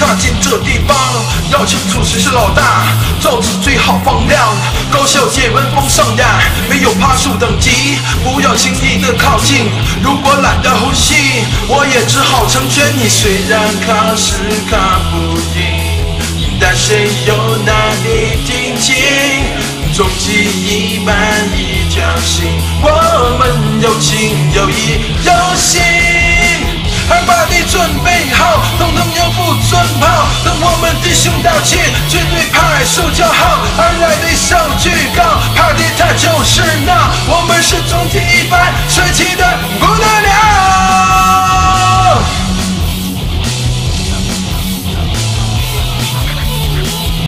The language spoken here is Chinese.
踏进这地方，要清楚谁是老大，罩子最好放亮，高校界闻风丧胆，没有爬树等级，不要轻易的靠近。如果懒得呼吸，我也只好成全你。虽然考试考不赢，但谁有那一定情？终极一半一条心，我们有情有义有信。把你准备好，统统有不准跑。等我们弟兄到齐，军队派出叫号，而来的手举高，怕的他就是闹。我们是终极一班，帅气的不得了。